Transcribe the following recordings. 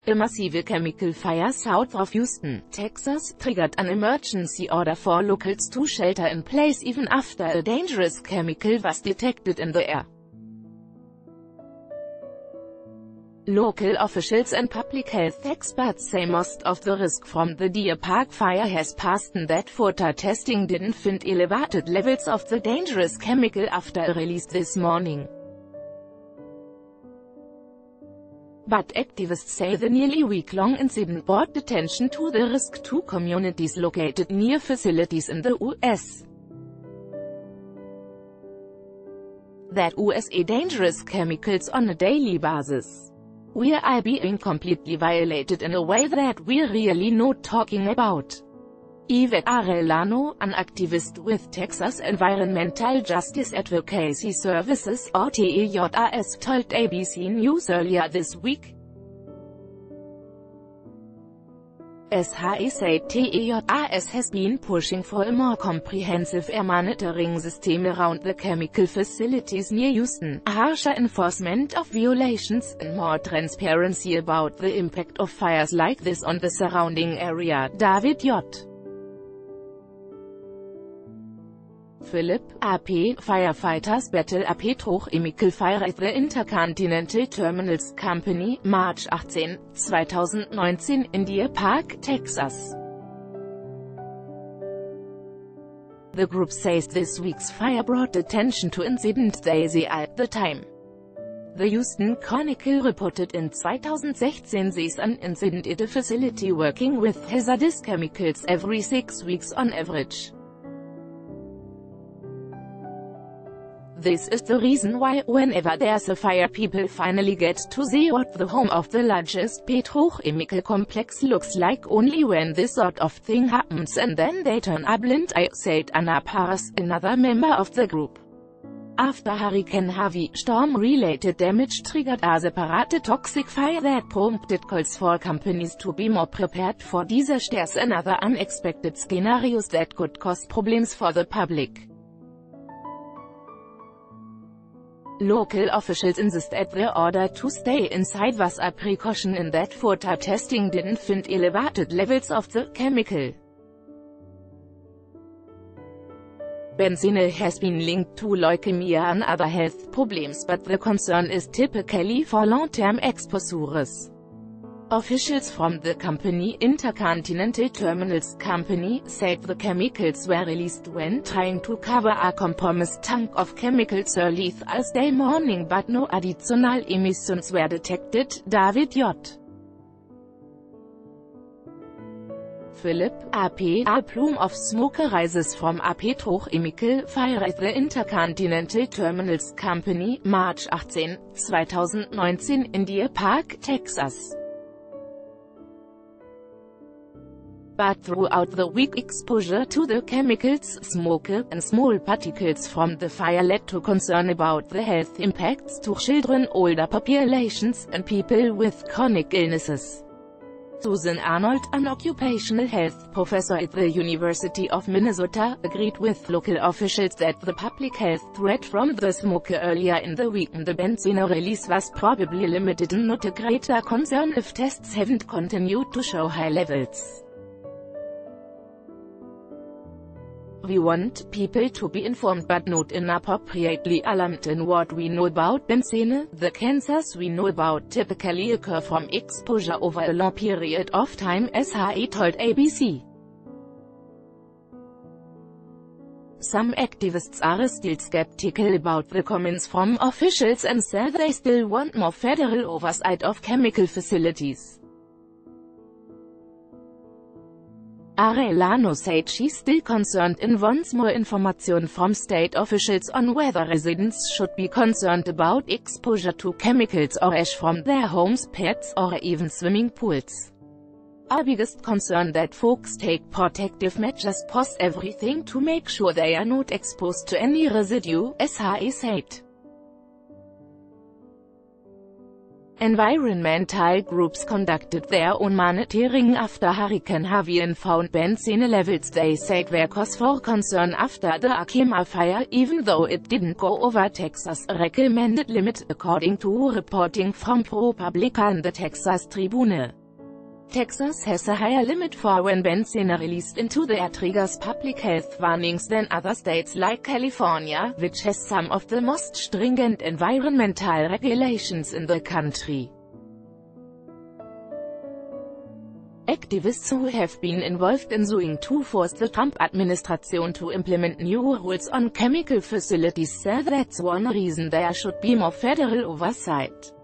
A massive chemical fire south of Houston, Texas, triggered an emergency order for locals to shelter in place even after a dangerous chemical was detected in the air. Local officials and public health experts say most of the risk from the Deer Park fire has passed and that water testing didn't find elevated levels of the dangerous chemical after a release this morning. But activists say the nearly week-long incident brought attention to the risk to communities located near facilities in the U.S. that use dangerous chemicals on a daily basis. We are being completely violated in a way that we're really not talking about. Yvette Arellano, an activist with Texas Environmental Justice Advocacy Services (TEJAS), told ABC News earlier this week. SHE said TEJAS has been pushing for a more comprehensive air monitoring system around the chemical facilities near Houston, harsher enforcement of violations, and more transparency about the impact of fires like this on the surrounding area. David J. Philip, AP, firefighters battle a petrochemical fire at the Intercontinental Terminals Company, March 18, 2019, in Deer Park, Texas. The group says this week's fire brought attention to incident they say at the time. The Houston Chronicle reported in 2016 sees an incident at a facility working with hazardous chemicals every 6 weeks on average. This is the reason why, whenever there's a fire, people finally get to see what the home of the largest petrochemical complex looks like only when this sort of thing happens, and then they turn a blind eye, said Anna Paras, another member of the group. After Hurricane Harvey, storm-related damage triggered a separate toxic fire that prompted calls for companies to be more prepared for disasters and other unexpected scenarios that could cause problems for the public. Local officials insist that the order to stay inside was a precaution and that water testing didn't find elevated levels of the chemical. Benzene has been linked to leukemia and other health problems, but the concern is typically for long-term exposures. Officials from the company, Intercontinental Terminals Company, said the chemicals were released when trying to cover a compromised tank of chemicals early Thursday morning, but no additional emissions were detected. David J. Philip, AP, a plume of smoke rises from a petrochemical fire at the Intercontinental Terminals Company, March 18, 2019, in Deer Park, Texas. But throughout the week, exposure to the chemicals, smoke, and small particles from the fire led to concern about the health impacts to children, older populations, and people with chronic illnesses. Susan Arnold, an occupational health professor at the University of Minnesota, agreed with local officials that the public health threat from the smoke earlier in the week and the benzene release was probably limited and not a greater concern if tests haven't continued to show high levels. We want people to be informed but not inappropriately alarmed in what we know about benzene. The cancers we know about typically occur from exposure over a long period of time, SHE told ABC. Some activists are still skeptical about the comments from officials and say they still want more federal oversight of chemical facilities. Arellano said she's still concerned and wants more information from state officials on whether residents should be concerned about exposure to chemicals or ash from their homes, pets, or even swimming pools. Our biggest concern that folks take protective measures post everything to make sure they are not exposed to any residue, SHE said. Environmental groups conducted their own monitoring after Hurricane Harvey and found benzene levels they said were cause for concern after the Yakima fire, even though it didn't go over Texas' recommended limit, according to reporting from ProPublica and the Texas Tribune. Texas has a higher limit for when benzene released into the air triggers public health warnings than other states like California, which has some of the most stringent environmental regulations in the country. Activists who have been involved in suing to force the Trump administration to implement new rules on chemical facilities say that's one reason there should be more federal oversight.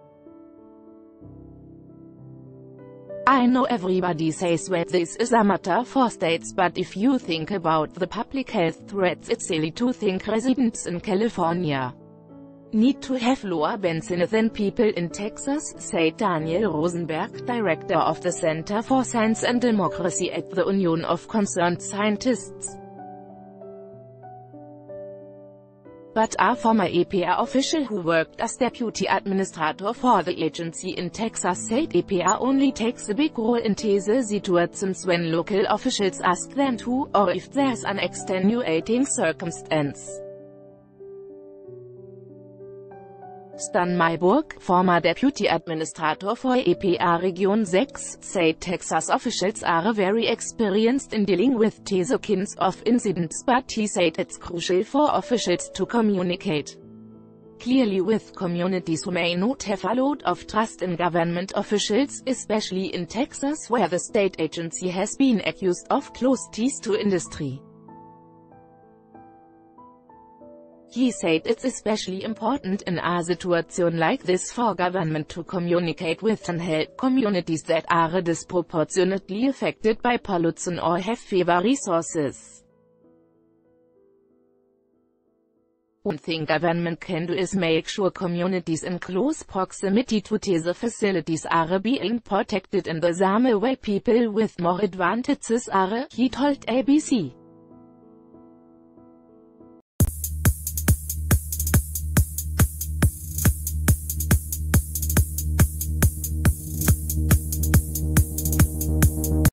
I know everybody says that this is a matter for states, but if you think about the public health threats, it's silly to think residents in California need to have lower benzene than people in Texas, said Daniel Rosenberg, director of the Center for Science and Democracy at the Union of Concerned Scientists. But a former EPA official who worked as deputy administrator for the agency in Texas said EPA only takes a big role in these situations when local officials ask them to, or if there's an extenuating circumstance. Stan Mayburg, former deputy administrator for EPA Region 6, said Texas officials are very experienced in dealing with these kinds of incidents, but he said it's crucial for officials to communicate clearly with communities who may not have a lot of trust in government officials, especially in Texas where the state agency has been accused of close ties to industry. He said it's especially important in a situation like this for government to communicate with and help communities that are disproportionately affected by pollution or have fewer resources. One thing government can do is make sure communities in close proximity to these facilities are being protected in the same way people with more advantages are, he told ABC.